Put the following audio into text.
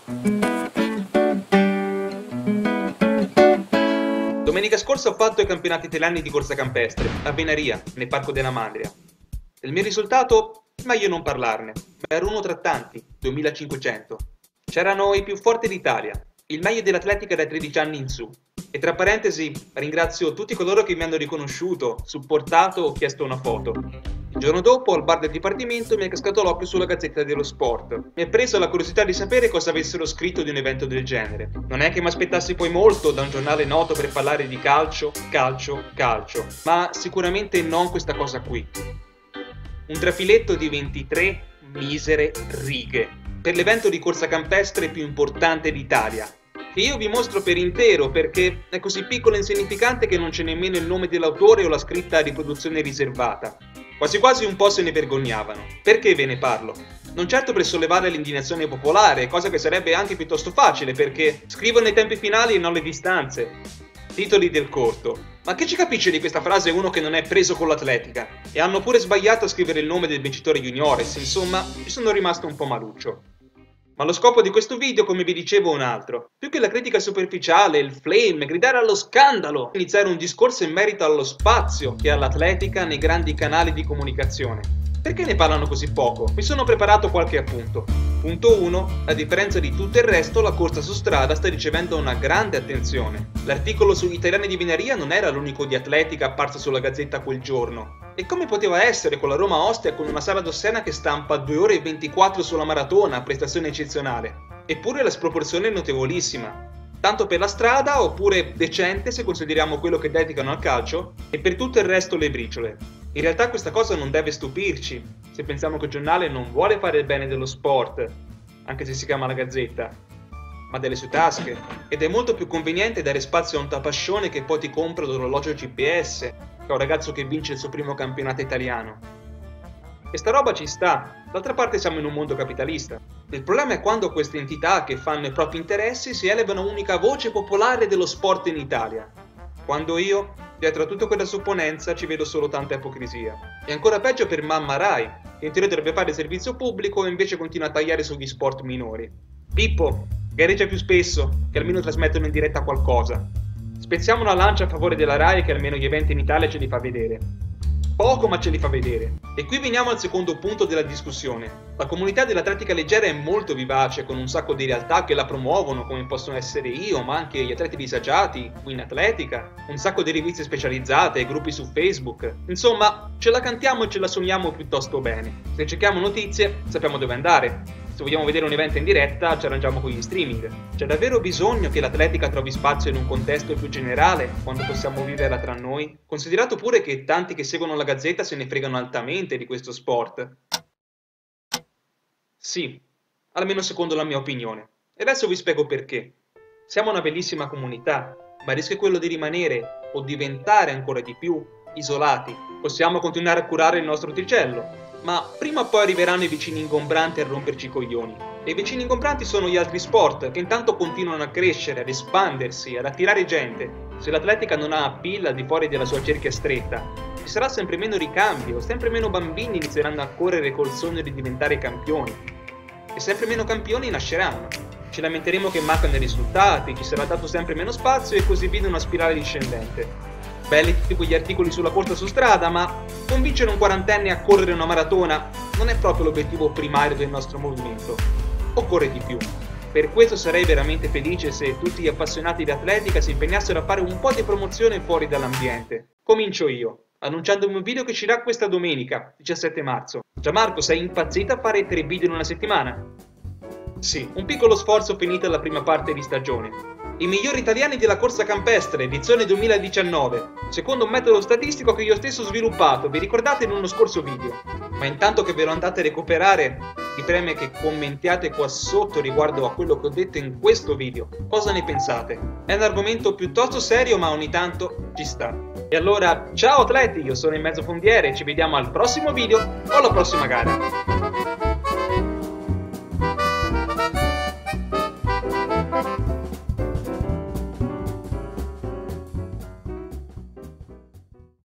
Domenica scorsa ho fatto i campionati italiani di corsa campestre, a Venaria, nel Parco della Mandria. Il mio risultato? Meglio non parlarne, ma ero uno tra tanti, 2500. C'erano i più forti d'Italia, il meglio dell'atletica dai 13 anni in su. E tra parentesi, ringrazio tutti coloro che mi hanno riconosciuto, supportato o chiesto una foto. Il giorno dopo, al bar del dipartimento, mi è cascato l'occhio sulla Gazzetta dello Sport. Mi è presa la curiosità di sapere cosa avessero scritto di un evento del genere. Non è che mi aspettassi poi molto da un giornale noto per parlare di calcio, ma sicuramente non questa cosa qui. Un trafiletto di 23 misere righe per l'evento di corsa campestre più importante d'Italia, che io vi mostro per intero perché è così piccolo e insignificante che non c'è nemmeno il nome dell'autore o la scritta a riproduzione riservata. Quasi quasi un po' se ne vergognavano. Perché ve ne parlo? Non certo per sollevare l'indignazione popolare, cosa che sarebbe anche piuttosto facile perché scrivono i tempi finali e non le distanze. Titoli del corto. Ma che ci capisce di questa frase uno che non è preso con l'atletica? E hanno pure sbagliato a scrivere il nome del vincitore juniores, insomma, ci sono rimasto un po' maluccio. Ma lo scopo di questo video, come vi dicevo, è un altro. Più che la critica superficiale, il flame, gridare allo scandalo, iniziare un discorso in merito allo spazio che ha l'atletica nei grandi canali di comunicazione. Perché ne parlano così poco? Mi sono preparato qualche appunto. Punto 1. A differenza di tutto il resto, la corsa su strada sta ricevendo una grande attenzione. L'articolo sugli italiani di Venaria non era l'unico di atletica apparso sulla Gazzetta quel giorno. E come poteva essere con la Roma Ostia con una Sara Dossena che stampa 2 ore e 24 sulla maratona, prestazione eccezionale? Eppure la sproporzione è notevolissima. Tanto per la strada, oppure decente se consideriamo quello che dedicano al calcio, e per tutto il resto le briciole. In realtà questa cosa non deve stupirci, se pensiamo che il giornale non vuole fare il bene dello sport, anche se si chiama la Gazzetta, ma delle sue tasche, ed è molto più conveniente dare spazio a un tapascione che poi ti compra l'orologio GPS, che a un ragazzo che vince il suo primo campionato italiano. E sta roba ci sta, d'altra parte siamo in un mondo capitalista. Il problema è quando queste entità che fanno i propri interessi si elevano a unica voce popolare dello sport in Italia. Quando io, dietro a tutta quella supponenza, ci vedo solo tanta ipocrisia. E ancora peggio per Mamma Rai, che in teoria dovrebbe fare servizio pubblico e invece continua a tagliare sugli sport minori. Pippo, gareggia più spesso, che almeno trasmettono in diretta qualcosa. Spezziamo una lancia a favore della Rai che almeno gli eventi in Italia ce li fa vedere. Poco ma ce li fa vedere. E qui veniamo al secondo punto della discussione. La comunità dell'atletica leggera è molto vivace, con un sacco di realtà che la promuovono, come possono essere io, ma anche gli atleti disagiati, Win Atletica, un sacco di riviste specializzate, gruppi su Facebook. Insomma, ce la cantiamo e ce la suoniamo piuttosto bene. Se cerchiamo notizie, sappiamo dove andare. Se vogliamo vedere un evento in diretta, ci arrangiamo con gli streaming. C'è davvero bisogno che l'atletica trovi spazio in un contesto più generale, quando possiamo viverla tra noi? Considerato pure che tanti che seguono la Gazzetta se ne fregano altamente di questo sport. Sì, almeno secondo la mia opinione. E adesso vi spiego perché. Siamo una bellissima comunità, ma il rischio è quello di rimanere, o diventare ancora di più, isolati. Possiamo continuare a curare il nostro tricello, ma prima o poi arriveranno i vicini ingombranti a romperci i coglioni. E i vicini ingombranti sono gli altri sport, che intanto continuano a crescere, ad espandersi, ad attirare gente. Se l'atletica non ha appeal al di fuori della sua cerchia stretta, ci sarà sempre meno ricambio, sempre meno bambini inizieranno a correre col sogno di diventare campioni. E sempre meno campioni nasceranno. Ci lamenteremo che mancano i risultati, ci sarà dato sempre meno spazio e così via in una spirale discendente. Belli tutti quegli articoli sulla corsa su strada, ma convincere un quarantenne a correre una maratona non è proprio l'obiettivo primario del nostro movimento. Occorre di più. Per questo sarei veramente felice se tutti gli appassionati di atletica si impegnassero a fare un po' di promozione fuori dall'ambiente. Comincio io, annunciandomi un video che uscirà questa domenica, 17 marzo. Gianmarco, sei impazzito a fare 3 video in una settimana? Sì, un piccolo sforzo finita la prima parte di stagione. I migliori italiani della corsa campestre, edizione 2019, secondo un metodo statistico che io stesso ho sviluppato, vi ricordate in uno scorso video. Ma intanto che ve lo andate a recuperare, vi preme che commentiate qua sotto riguardo a quello che ho detto in questo video. Cosa ne pensate? È un argomento piuttosto serio, ma ogni tanto ci sta. E allora, ciao atleti, io sono il Mezzo Fondiere, ci vediamo al prossimo video o alla prossima gara.